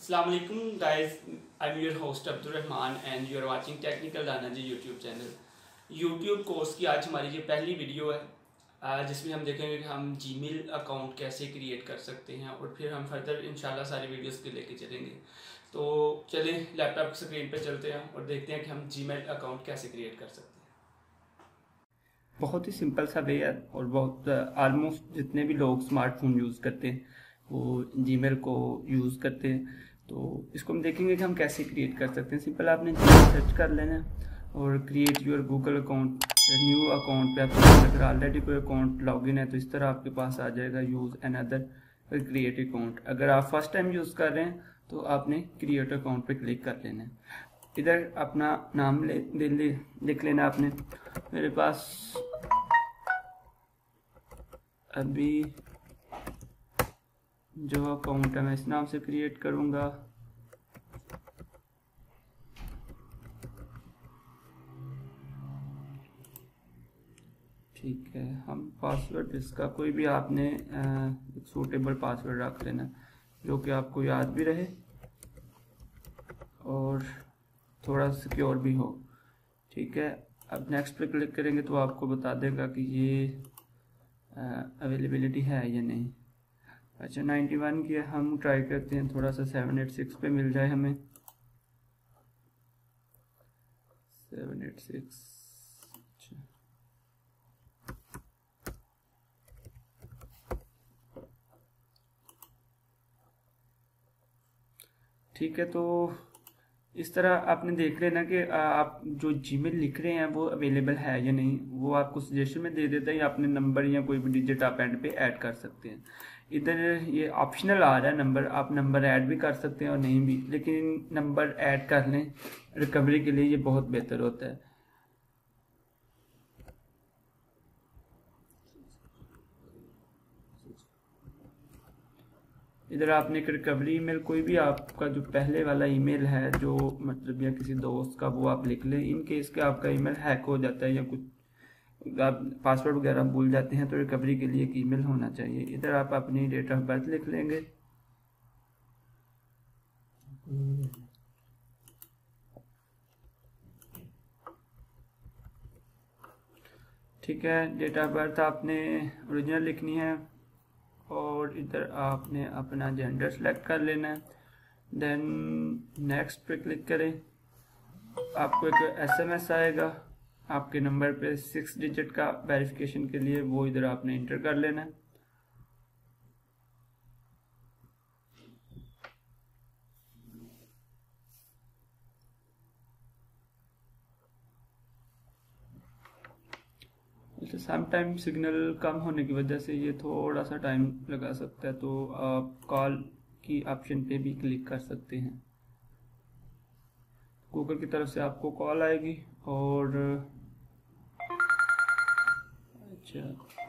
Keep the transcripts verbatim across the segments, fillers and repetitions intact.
Assalamu alaikum guys, I'm your host Abdul Rahman and you are watching Technical Dana ji YouTube channel. YouTube course की आज हमारी ये पहली video है जिसमें हम देखेंगे कि हम जीमेल अकाउंट कैसे क्रिएट कर सकते हैं और फिर हम फर्दर इंशाल्लाह सारी वीडियोस के लेके चलेंगे। तो चलिए लैपटॉप की स्क्रीन पे चलते हैं और देखते हैं कि हम जीमेल अकाउंट कैसे क्रिएट कर सकते हैं। बहुत ही सिंपल सा वे है और बहुत आलमोस्ट जितने भी लोग स्मार्टफोन यूज़ करते हैं वो जीमेल को यूज़ करते हैं। तो इसको हम देखेंगे कि हम कैसे क्रिएट कर सकते हैं। सिंपल आपने जीमेल सर्च कर लेना और create your Google account, new account पे आप अगर ऑलरेडी कोई अकाउंट लॉगिन है तो इस तरह आपके पास आ जाएगा यूज़ अनदर क्रिएट अकाउंट। अगर आप फर्स्ट टाइम यूज़ कर रहे हैं तो आपने क्रिएट अकाउंट पे क्लिक कर लेना है। इधर अपना नाम ले, ले, ले लिख लेना आपने। मेरे पास अभी जो अकाउंट है मैं इस नाम से क्रिएट करूँगा। ठीक है, हम पासवर्ड इसका कोई भी आपने एक सूटेबल पासवर्ड रख लेना जो कि आपको याद भी रहे और थोड़ा सिक्योर भी हो। ठीक है, अब नेक्स्ट पे क्लिक करेंगे तो आपको बता देगा कि ये अवेलेबिलिटी है या नहीं। अच्छा, नाइन्टी वन की हम ट्राई करते हैं, थोड़ा सा सेवन एट सिक्स पे मिल जाए हमें। सेवन एट सिक्स ठीक है। तो इस तरह आपने देख लेना कि आप जो जीमेल लिख रहे हैं वो अवेलेबल है या नहीं। वो आपको सजेशन में दे देता है या अपने नंबर या कोई भी डिजिट आप एंड पे ऐड कर सकते हैं। इधर ये ऑप्शनल आ रहा है नंबर, आप नंबर ऐड भी कर सकते हैं और नहीं भी, लेकिन नंबर ऐड कर लें रिकवरी के लिए, ये बहुत बेहतर होता है। इधर आपने एक रिकवरी ईमेल, कोई भी आपका जो पहले वाला ईमेल है जो मतलब या किसी दोस्त का, वो आप लिख लें। इन केस के आपका ईमेल हैक हो जाता है या कुछ आप पासवर्ड वगैरह भूल जाते हैं तो रिकवरी के लिए एक ईमेल होना चाहिए। इधर आप अपनी डेट ऑफ बर्थ लिख लेंगे। ठीक है, डेट ऑफ बर्थ आपने ओरिजिनल लिखनी है और इधर आपने अपना जेंडर सेलेक्ट कर लेना है। देन नेक्स्ट पे क्लिक करें, आपको एक एसएमएस आएगा आपके नंबर पे सिक्स डिजिट का वेरिफिकेशन के लिए, वो इधर आपने इंटर कर लेना है। सम टाइम सिग्नल कम होने की वजह से ये थोड़ा सा टाइम लगा सकता है, तो आप कॉल की ऑप्शन पे भी क्लिक कर सकते हैं। गूगल की तरफ से आपको कॉल आएगी और अच्छा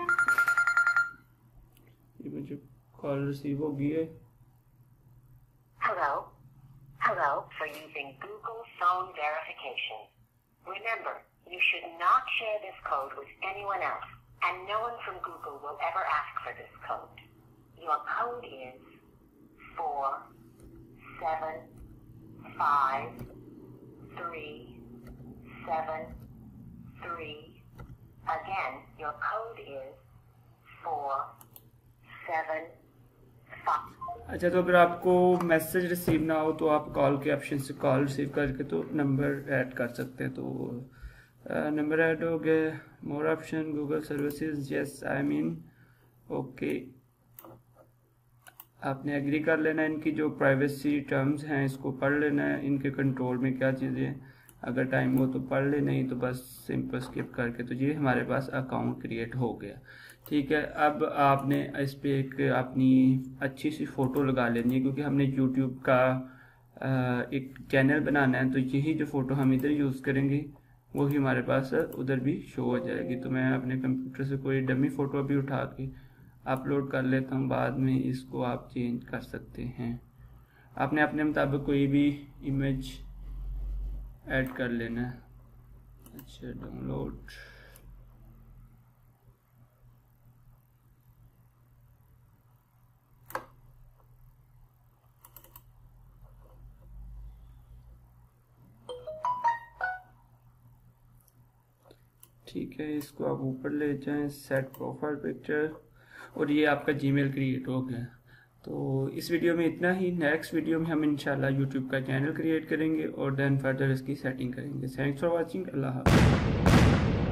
ये मुझे कॉल रिसीव होगी है। Hello, hello for using Google Phone Verification. Remember, you should not share this code with anyone else, and no one from Google will ever ask for this code. Your code is four seven five three seven three. Again, your code is four seven five. अच्छा, तो अगर आपको message receive ना हो तो आप call के option से कॉल रिसीव करके तो नंबर ऐड कर सकते हैं। तो नंबर ऐड हो गए। More option, Google services, yes I mean okay, आपने एग्री कर लेना। इनकी जो प्राइवेसी टर्म्स हैं इसको पढ़ लेना है, इनके कंट्रोल में क्या चीज़ें, अगर टाइम हो तो पढ़ ले, नहीं तो बस सिंपल स्किप करके। तो ये हमारे पास अकाउंट क्रिएट हो गया। ठीक है, अब आपने इस पर एक अपनी अच्छी सी फ़ोटो लगा लेनी है क्योंकि हमने यूट्यूब का एक चैनल बनाना है। तो यही जो फ़ोटो हम इधर यूज़ करेंगे वही हमारे पास उधर भी शो हो जाएगी। तो मैं अपने कंप्यूटर से कोई डमी फ़ोटो अभी उठा के अपलोड कर लेता हूँ, बाद में इसको आप चेंज कर सकते हैं। आपने अपने मुताबिक कोई भी इमेज ऐड कर लेना है। अच्छा, डाउनलोड, ठीक है, इसको आप ऊपर ले जाएं, सेट प्रोफाइल पिक्चर, और ये आपका जीमेल क्रिएट हो गया। तो इस वीडियो में इतना ही। नेक्स्ट वीडियो में हम इंशाल्लाह यूट्यूब का चैनल क्रिएट करेंगे और देन फर्दर इसकी सेटिंग करेंगे। Thanks for watching. अल्लाह हाफ़िज़।